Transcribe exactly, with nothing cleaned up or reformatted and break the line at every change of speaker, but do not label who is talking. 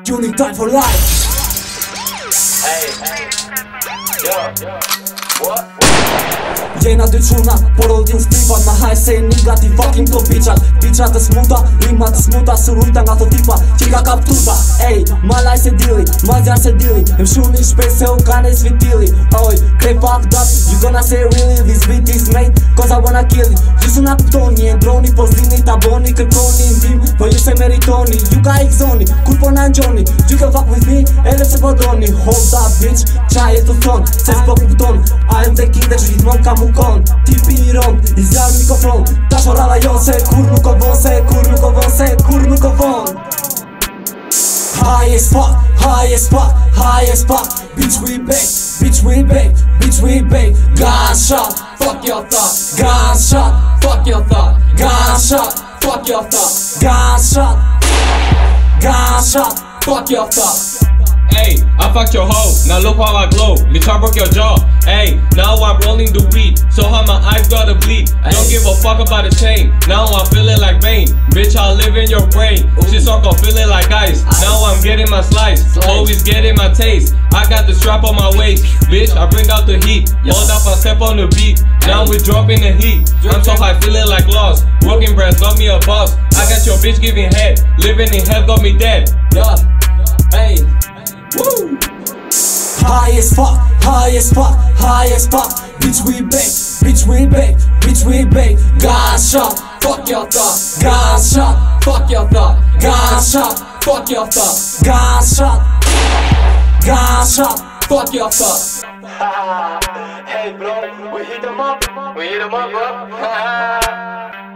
Tuning time for life.
Hey, hey, yo, what?
Jej na dy quna, por ollin s'privat ma haj se niga ti fucking to bitchat. Bitchat të smuta, rima të smuta, së rujta nga to tipa që ka kaptuta. Ej, malaj se dili, mazja se dili, em shuni shpej se u kane svitili. Oj, krej fucked up, you gonna say really, this beat is made, cause I wanna kill it. Gjusë nga kuptoni, e droni, po zini ta boni, kërkoni ndim, po ju se meritoni. Ju ka ikzoni, kur po na njoni, you can fuck with me, ele se po droni. Hold up bitch, qa e të thonë, se s'po kupton, I am the king dhe që gjithmon ka mu kon. Tipi i ron, i zjarë mikrofon, ta shorada jo se kur nuk o von, se kur nuk o von, se kur nuk o von. High as fuck, high as fuck, high as fuck. Bitch we back, bitch we back, bitch we back. Gunshot, fuck your thought. Gunshot, fuck your thought. Gunshot, fuck your thought. Gunshot, gunshot, fuck your thought.
Hey, I fucked your hoe, now look how I glow. Bitch, I broke your jaw. Hey, now I'm rolling the weed, so how my eyes gotta bleed. Don't give a fuck about the chain, now I'm feeling like Bane. Bitch, I live in your brain, shit so I'm feeling like ice. Now I'm getting my slice, always getting my taste. I got the strap on my waist, bitch, I bring out the heat. Hold up, I step on the beat, now we dropping the heat. I'm so high, feeling like lost, broken breath, got me a boss. I got your bitch giving head, living in hell, got me dead.
Yeah, hey. Woo! High as fuck, high as fuck, high as fuck. Bitch we back, bitch we back, bitch we back. Gunshot, fuck your thought. Gunshot, fuck your thought. Gunshot, fuck your thought. Gunshot, gunshot, fuck your thought.
Hey bro, we hit them up, we hit them up bro.